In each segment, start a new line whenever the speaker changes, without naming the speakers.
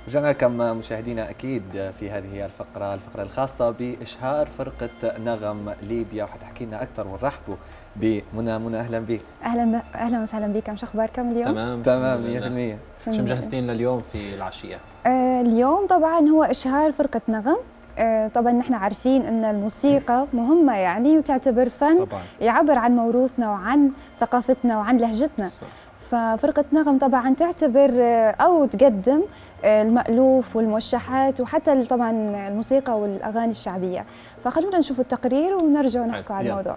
رجعنا لكم مشاهدينا أكيد في هذه الفقرة الخاصة بإشهار فرقة نغم ليبيا، وحتحكي لنا أكثر ونرحبوا بمنى. منى أهلا بك.
أهلا وسهلا بكم، شو أخباركم اليوم؟
تمام 100%.
شو مجهزتين لنا اليوم في العشية؟
اليوم طبعا هو إشهار فرقة نغم. طبعا نحن عارفين أن الموسيقى مهمة يعني وتعتبر فن طبعاً. يعبر عن موروثنا وعن ثقافتنا وعن لهجتنا صح. ففرقة نغم طبعا تعتبر أو تقدم المألوف والموشحات وحتى طبعا الموسيقى والأغاني الشعبية. فخلونا نشوف التقرير ونرجع ونحكي على الموضوع.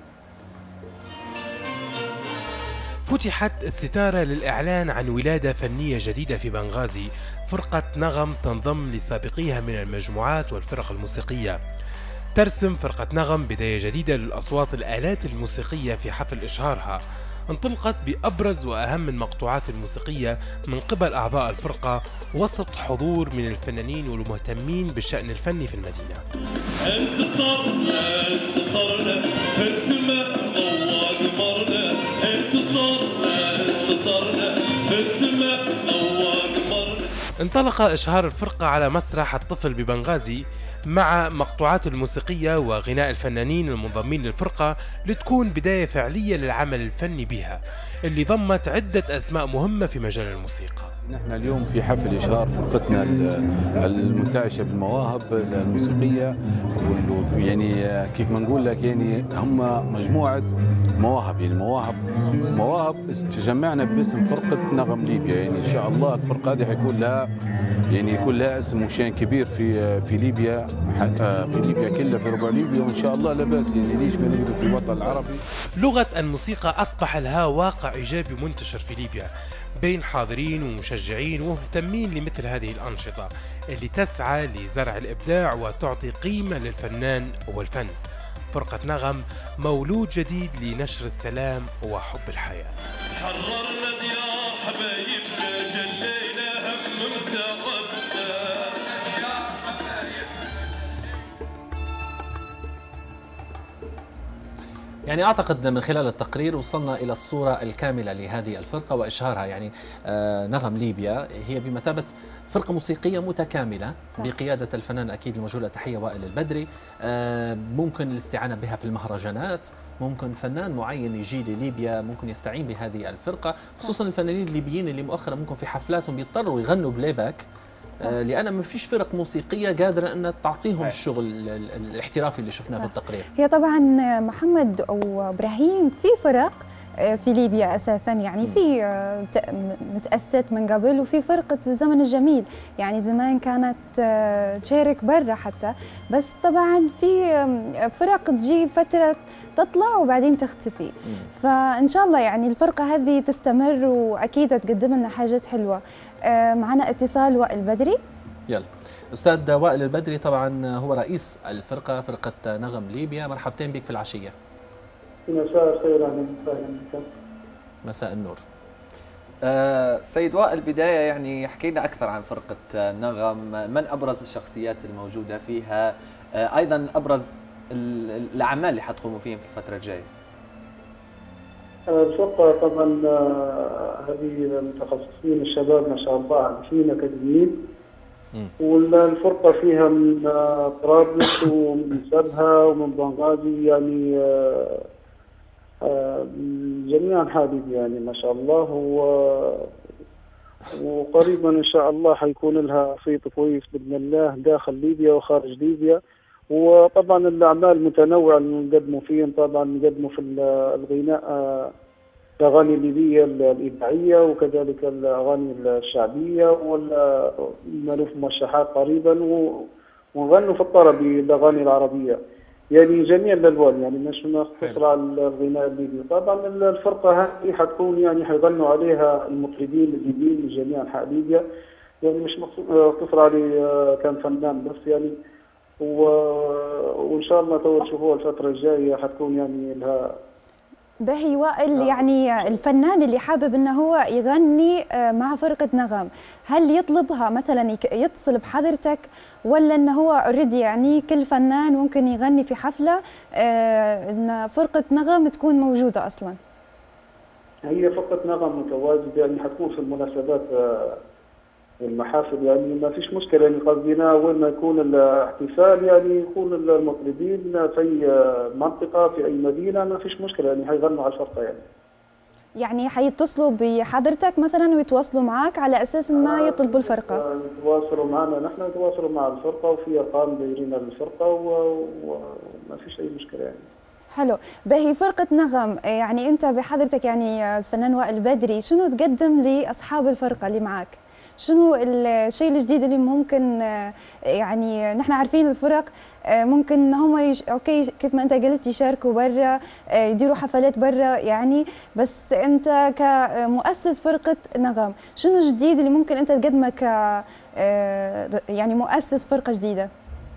فتحت الستارة للإعلان عن ولادة فنية جديدة في بنغازي. فرقة نغم تنضم لسابقيها من المجموعات والفرق الموسيقية. ترسم فرقة نغم بداية جديدة للأصوات الآلات الموسيقية في حفل إشهارها. انطلقت بأبرز وأهم المقطوعات الموسيقية من قبل أعضاء الفرقة وسط حضور من الفنانين والمهتمين بالشأن الفني في المدينة.
انتصرنا في السماء نور مرنا، انتصرنا في السماء نور مرنا.
انطلق إشهار الفرقة على مسرح الطفل ببنغازي مع مقطوعات الموسيقية وغناء الفنانين المنضمين للفرقة لتكون بداية فعلية للعمل الفني بها، اللي ضمت عدة أسماء مهمة في مجال الموسيقى.
نحن اليوم في حفل إشهار فرقتنا المنتعشة بالمواهب الموسيقية، يعني كيف ما نقول لك يعني هم مجموعة مواهب، يعني مواهب تجمعنا باسم فرقة نغم ليبيا. يعني إن شاء الله الفرقة هذه حيكون لها يعني يكون لها اسم وشان كبير في ليبيا، في ليبيا كلها، في ربع ليبيا، وإن شاء الله لا بأس يعني ليش ما نقدر في الوطن العربي.
لغة الموسيقى أصبح لها واقع إيجابي منتشر في ليبيا بين حاضرين ومشجعين ومهتمين لمثل هذه الأنشطة اللي تسعى لزرع الإبداع وتعطي قيمة للفنان والفن. فرقة نغم مولود جديد لنشر السلام وحب الحياة.
حررنا ديار حبايبنا، جلينا هم متعبنا يا حبايبنا.
يعني أعتقد من خلال التقرير وصلنا إلى الصورة الكاملة لهذه الفرقة وإشهارها. يعني نغم ليبيا هي بمثابة فرقة موسيقية متكاملة صح. بقيادة الفنان أكيد الموجود تحية وائل البدري. ممكن الاستعانة بها في المهرجانات، ممكن فنان معين يجي لليبيا ممكن يستعين بهذه الفرقة، خصوصا الفنانين الليبيين اللي مؤخرا ممكن في حفلاتهم بيضطروا يغنوا بلاي باك لأن ما فيش فرق موسيقية قادرة أن تعطيهم الشغل الاحترافي اللي شفناه في التقرير.
هي طبعا محمد وإبراهيم في فرق في ليبيا أساسا، يعني في متأسست من قبل، وفي فرقة الزمن الجميل يعني زمان كانت تشارك برا حتى، بس طبعا في فرق تجي فترة تطلع وبعدين تختفي. فإن شاء الله يعني الفرقة هذه تستمر وأكيد تقدم لنا حاجات حلوة. معنا اتصال وائل بدري.
يلا أستاذ وائل البدري، طبعا هو رئيس الفرقة، فرقة نغم ليبيا. مرحبتين بك في العشية.
مساء الخير، اهلا وسهلا بكم.
مساء النور.
سيد وائل، بداية يعني يحكي لنا أكثر عن فرقة نغم، من أبرز الشخصيات الموجودة فيها، أيضا أبرز الأعمال اللي حتقوموا فيهم في الفترة الجاية.
الفرقة طبعا هذه المتخصصين الشباب ما شاء الله عارفين أكاديميين، والفرقة فيها من طرابلس ومن سبها ومن بنغازي، يعني جميع أنحاء ليبيا يعني ما شاء الله. وقريبا إن شاء الله حيكون لها صيت كويس بإذن الله داخل ليبيا وخارج ليبيا. وطبعا الأعمال متنوعة اللي نقدموا فيهم، طبعا نقدموا في الغناء الأغاني الليبية الإذاعية، وكذلك الأغاني الشعبية والمألوف موشحات قريبا، ونغنوا في الطرب الأغاني العربية، يعني جميع الألوان، يعني مش نقتصر على الغناء الليبي. طبعا الفرقة هذه حتكون يعني حيغنوا عليها المطربين الليبيين من جميع أنحاء ليبيا، يعني مش مقتصر على كان فنان بس يعني. وإن شاء الله تشوفوها الفترة الجاية حتكون يعني لها
باهي. وائل، يعني الفنان اللي حابب انه هو يغني مع فرقة نغم، هل يطلبها مثلا يتصل بحضرتك، ولا انه هو اوريدي يعني كل فنان ممكن يغني في حفلة ان فرقة نغم تكون موجودة اصلا؟
هي فرقة نغم متواجدة، يعني حتكون في المناسبات والمحافل يعني ما فيش مشكله. يعني قصدنا وين ما يكون الاحتفال يعني يكون المطربين في اي منطقه في اي مدينه ما فيش مشكله، يعني حيغنوا على الفرقه يعني.
يعني حيتصلوا بحضرتك مثلا ويتواصلوا معك على اساس انه يطلبوا الفرقه؟
يتواصلوا معنا نحن، يتواصلوا مع الفرقه وفي ارقام دايرين للفرقه وما فيش اي مشكله يعني.
حلو. باهي فرقة نغم، يعني أنت بحضرتك يعني الفنان وائل بدري، شنو تقدم لأصحاب الفرقة اللي معك؟ شنو الشيء الجديد اللي ممكن يعني نحن عارفين الفرق ممكن هم اوكي كيف ما انت قلت يشاركوا برا، يديروا حفلات برا يعني، بس انت كمؤسس فرقة نغم شنو الجديد اللي ممكن انت تقدمه ك يعني مؤسس فرقة جديدة؟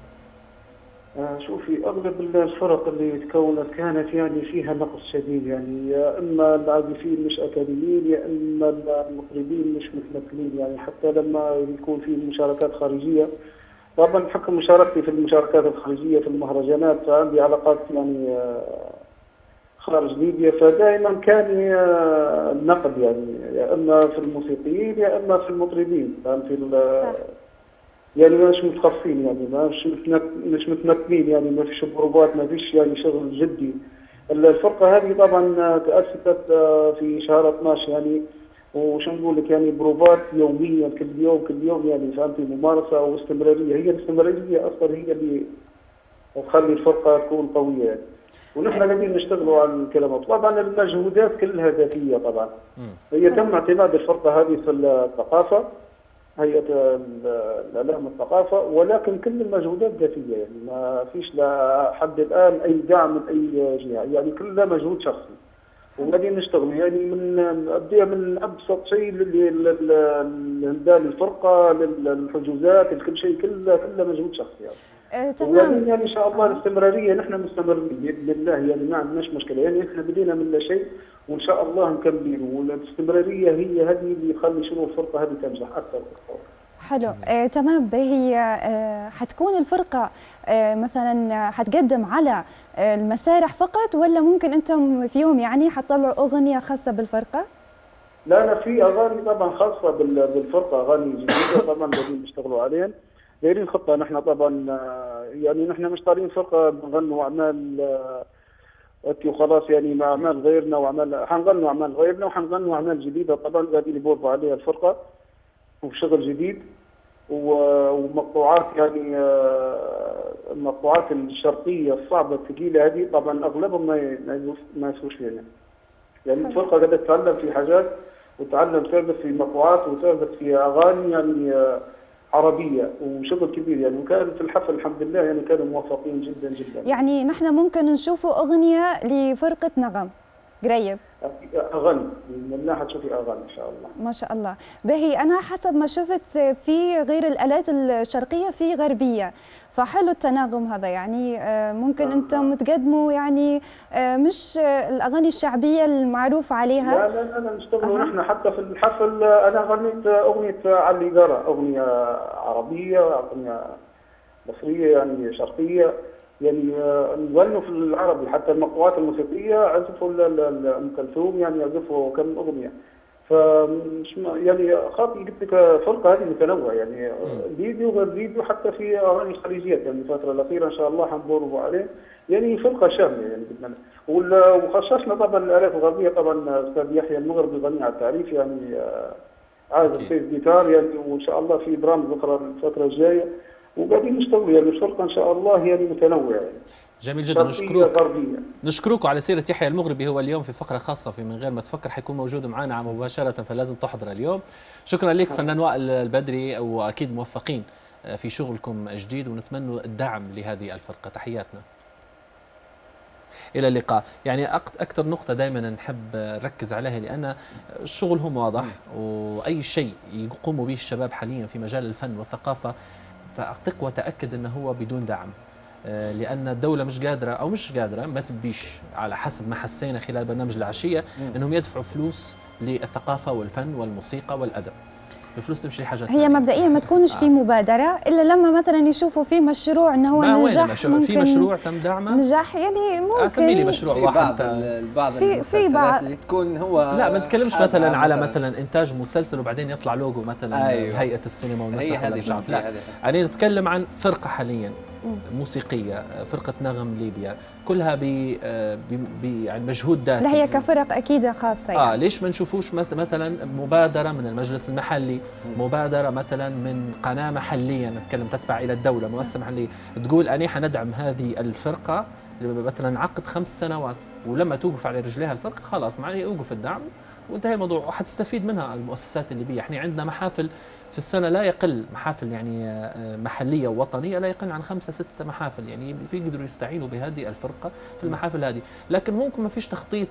شوفي اغلب الفرق اللي تكونت كانت يعني فيها نقص شديد، يعني يا اما العازفين مش اكاديميين يا اما المطربين مش متمكنين، يعني حتى لما يكون في مشاركات خارجيه، طبعا بحكم مشاركتي في المشاركات الخارجيه في المهرجانات فعندي علاقات يعني خارج ليبيا، فدائما كان النقد يعني يا اما في الموسيقيين يا اما في المطربين، فهمتي؟ يعني مش متخصصين، يعني مش متمكنين، يعني ما فيش بروفات، ما فيش يعني شغل جدي. الفرقه هذه طبعا تاسست في شهر 12 يعني، وش نقول لك يعني بروفات يوميا كل يوم يعني، فهمتي؟ ممارسه واستمراريه، هي الاستمراريه اصلا هي اللي تخلي الفرقه تكون قويه يعني. ونحن قاعدين نشتغلوا على الكلمات، طبعا المجهودات كلها ذاتيه طبعا. هي تم اعتماد الفرقه هذه في الثقافه، هيئة الإعلام والثقافة، ولكن كل المجهودات ذاتية، يعني ما فيش لحد الآن أي دعم من أي جهة، يعني كلها مجهود شخصي. وقاعدين نشتغل يعني من أبسط شيء للفرقة للحجوزات لكل شيء، كله مجهود شخصي يعني.
تمام.
يعني إن شاء الله الاستمرارية نحن مستمرين بإذن الله، يعني ما عندناش مشكلة، يعني إحنا بدينا من لا شيء وإن شاء الله نكمل، والاستمرارية هي هذه اللي يخلي شنو الفرقة هذه تنجح أكثر.
حلو. تمام. هي حتكون الفرقة مثلا حتقدم على المسارح فقط ولا ممكن أنتم في يوم يعني حتطلعوا أغنية خاصة بالفرقة؟
لا في أغاني طبعا خاصة بالفرقة، أغاني جديدة طبعا قاعدين نشتغلوا عليها، دايرين خطة نحن طبعا، يعني نحن مش طالعين فرقة بنغنوا أعمال وخلاص يعني مع أعمال غيرنا حنغنوا أعمال غيرنا وحنغنوا أعمال جديدة طبعا قاعدين يبوروا عليها الفرقة وشغل جديد ومقطوعات، يعني المقطوعات الشرقية الصعبة الثقيلة هذه طبعا أغلبهم ما يسوش فيها يعني الفرقة قاعدة تتعلم في حاجات وتعلم تعزف في مقطوعات وتعزف في أغاني يعني عربية وشغل كبير يعني، وكان في الحفل الحمد لله يعني كانوا موفقين جدا جدا.
يعني نحن ممكن نشوفوا أغنية لفرقة نغم قريب؟
أغاني بإذن الله حتشوفي أغاني إن شاء الله.
ما شاء الله. باهي أنا حسب ما شفت في غير الآلات الشرقية في غربية، فحلو التناغم هذا يعني، ممكن أنتم تقدموا يعني مش الأغاني الشعبية المعروف عليها.
لا نشتغلوا نحن حتى في الحفل. أنا غنيت أغنية علي قرا، أغنية عربية، أغنية مصرية يعني شرقية، يعني نغنوا في العربي، حتى المقطوعات الموسيقيه عزفوا ام كلثوم يعني عزفوا كم اغنيه. ف يعني خاطر قلت لك فرقه هذه متنوعه يعني، فيديو غير فيديو، حتى في اغاني خليجيات يعني الفتره الاخيره ان شاء الله حنبوروا عليه، يعني فرقه شامله يعني بدنا. وخصصنا طبعا الالات الغربيه، طبعا استاذ يحيى المغربي غني على التعريف يعني عازف بيس جيتار يعني، وان شاء الله في برامج اخرى الفتره الجايه، وقاعدين نشتغل يعني الفرقه ان شاء الله يعني متنوعه يعني.
جميل جدا. نشكرك وعلى سيرة يحيى المغربي، هو اليوم في فقرة خاصة في من غير ما تفكر حيكون موجود معنا مباشرة، فلازم تحضر اليوم. شكرا لك فنان وائل البدري، وأكيد موفقين في شغلكم جديد ونتمنى الدعم لهذه الفرقة. تحياتنا. إلى اللقاء. يعني أكثر نقطة دائما نحب نركز عليها، لأن شغلهم واضح، وأي شيء يقوموا به الشباب حاليا في مجال الفن والثقافة فأثق وتأكد أنه هو بدون دعم، لأن الدولة مش قادرة ما تبيش على حسب ما حسينا خلال برنامج العشية أنهم يدفعوا فلوس للثقافة والفن والموسيقى والأدب. الفلوس تمشي لحاجات
هي مبدئيا ما تكونش في مبادره الا لما مثلا يشوفوا في مشروع انه هو نجاح،
في مشروع تم دعمه
نجاح يعني ممكن
اسمي لي مشروع واحد.
بعض في بعض اللي تكون هو
لا ما نتكلمش مثلا على مثلا انتاج مسلسل وبعدين يطلع لوجو مثلا
أيوة.
هيئه السينما والمسرح ولا مش عارف. لا
يعني
نتكلم عن فرقه حاليا موسيقيه، فرقه نغم ليبيا، كلها يعني مجهود ذاتي.
لا هي كفرق اكيد خاصه يعني.
ليش ما نشوفوش مثلا مبادره من المجلس المحلي، مبادره مثلا من قناه محليه نتكلم تتبع الى الدوله، مؤسسه محليه تقول اني حندعم هذه الفرقه مثلا عقد 5 سنوات، ولما توقف على رجليها الفرقه خلاص معناه يوقف الدعم وانتهى الموضوع، وحتستفيد منها المؤسسات الليبيه. احنا عندنا محافل في السنه لا يقل، محافل يعني محليه ووطنيه لا يقل عن 5 6 محافل، يعني في يقدروا يستعينوا بهذه الفرقه في المحافل هذه، لكن ممكن ما فيش تخطيط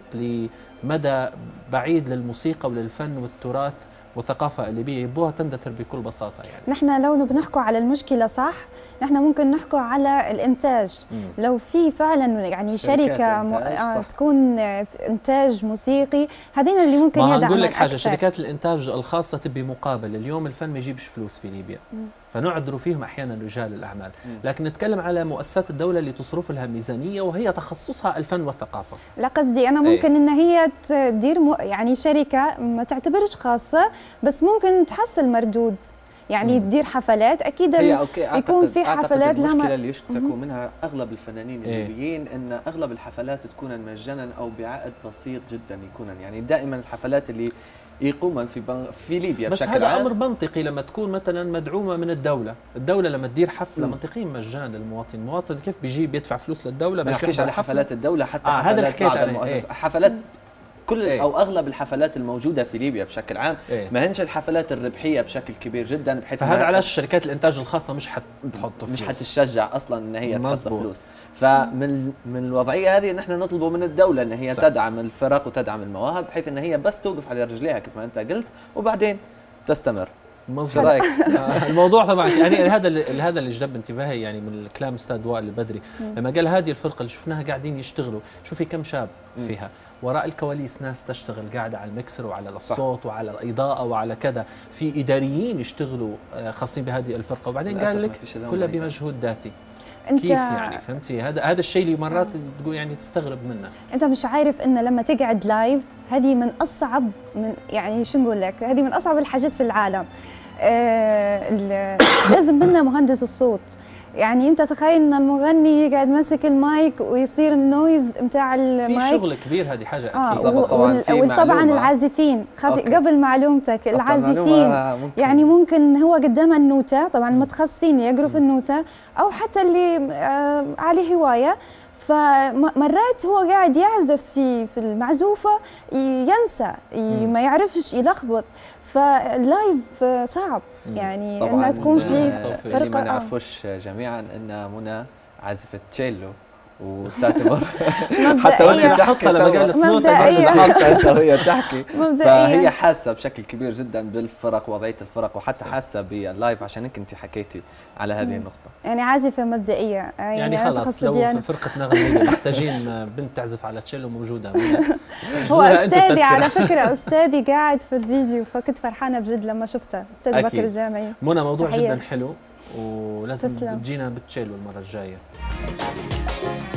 لمدى بعيد للموسيقى وللفن والتراث والثقافه الليبيه، يبوها تندثر بكل بساطه. يعني
نحن لو بنحكوا على المشكله صح، نحن ممكن نحكوا على الانتاج. لو في فعلا يعني شركه تكون انتاج موسيقي، هذين اللي ممكن يدعموا.
نقول لك حاجه، شركات الانتاج الخاصه تبي مقابل. اليوم الفن ما يجيبش فلوس في ليبيا، فنعذروا فيهم احيانا رجال الاعمال، لكن نتكلم على مؤسسات الدوله اللي تصرف لها ميزانيه وهي تخصصها الفن والثقافه.
لا قصدي انا ممكن ان هي تدير يعني شركه ما تعتبرش خاصه، بس ممكن تحصل مردود، يعني تدير حفلات. اكيد يكون في حفلات لها
المشكله اللي يشتكوا منها اغلب الفنانين الليبيين ان اغلب الحفلات تكون مجانا او بعائد بسيط جدا يكون، يعني دائما الحفلات اللي يقوم في ليبيا
بس
بشكل
هذا امر منطقي لما تكون مثلا مدعومه من الدوله لما تدير حفله منطقيا مجان للمواطن، المواطن كيف بيجي بيدفع فلوس للدوله
باش يحضر على حفلات الدوله حتى
هذا اللي حكيت
عنه. حفلات كل او اغلب الحفلات الموجوده في ليبيا بشكل عام ما هنش الحفلات الربحيه بشكل كبير جدا، بحيث
فهذا علاش شركات الانتاج الخاصه مش حتحط فلوس،
مش حتشجع اصلا ان هي تحط فلوس. فمن الوضعيه هذه نحن نطلبوا من الدوله ان هي تدعم الفرق وتدعم المواهب، بحيث ان هي بس توقف على رجليها كيف ما انت قلت وبعدين تستمر.
مظبوط. الموضوع طبعا يعني هذا اللي جذب انتباهي يعني من كلام استاذ وائل البدري لما قال هذه الفرقه اللي شفناها قاعدين يشتغلوا، شوفي كم شاب فيها وراء الكواليس، ناس تشتغل قاعده على المكسر وعلى الصوت وعلى الاضاءه وعلى كذا، في اداريين يشتغلوا خاصين بهذه الفرقه، وبعدين قال لك كلها بمجهود ذاتي. كيف يعني فهمتي؟ هذا الشيء اللي مرات تقول يعني تستغرب منه.
انت مش عارف ان لما تقعد لايف هذه من اصعب، من يعني شو نقول لك، هذه من اصعب الحاجات في العالم. لازم منا مهندس الصوت. يعني انت تخيل ان المغني يقعد ماسك المايك ويصير النويز نتاع المايك،
في شغل كبير، هذه حاجه اكيد.
وطبعا العازفين قبل معلومتك، العازفين يعني ممكن هو قدام النوتة، طبعا متخصصين يقروا في النوتة او حتى اللي عليه هوايه، فمرات هو قاعد يعزف في المعزوفه ينسى، ما يعرفش يلخبط، فاللايف صعب يعني انها تكون في
فرقه. اللي ما نعرفوش جميعا ان منى عازفه تشيلو وتعتبر حتى وهي تحكي لما قالت نوتة حتى وهي تحكي، فهي حاسه بشكل كبير جدا بالفرق ووضعيه الفرق، وحتى حاسه باللايف عشان هيك انت حكيتي على هذه النقطه.
يعني عازفه مبدئيه
يعني خلاص لو في فرقه نغم محتاجين بنت تعزف على تشيلو موجوده.
هو استاذي على فكره، استاذي قاعد في الفيديو، فكنت فرحانه بجد لما شفته، استاذ بكر الجامعي.
منى موضوع جدا حلو ولازم تجينا بالتشيلو المره الجايه.